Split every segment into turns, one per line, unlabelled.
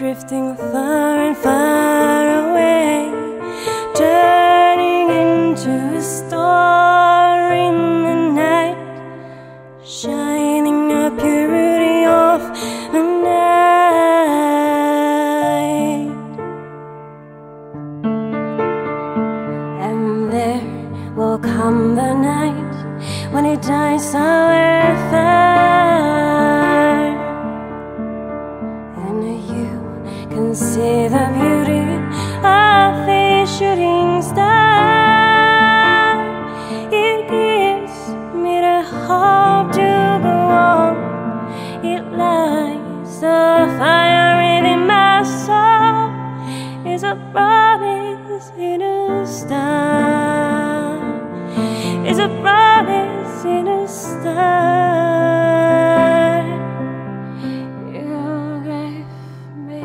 drifting far and far away, turning into a star in the night, shining the purity of the night. And there will come the night when it dies somewhere far, and you can see the beauty of a shooting star. It gives me the hope to go on. It lights a fire within my soul. It's a promise in a star. It's a promise in a star you gave me.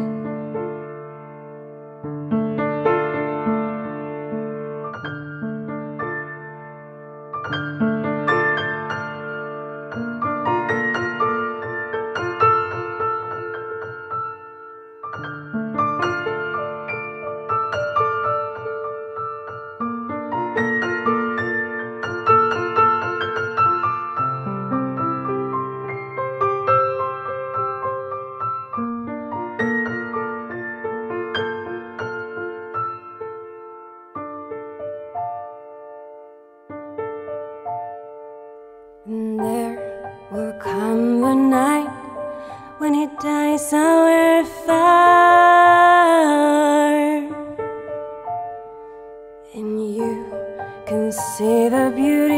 And there will come the night when it dies somewhere far, and you can see the beauty